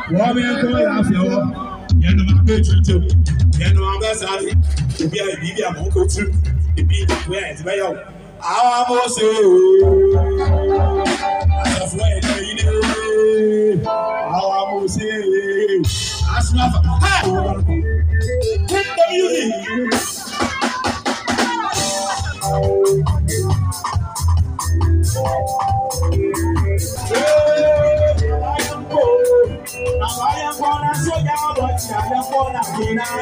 Woman, I'm going to you know my patron too. You know I'm best at it. To be a baby, I'm uncle too. The beat where it's by you. I will say, I just wait for you. I will say, I snap. Hit the music. I am gonna show you what I am gonna be now.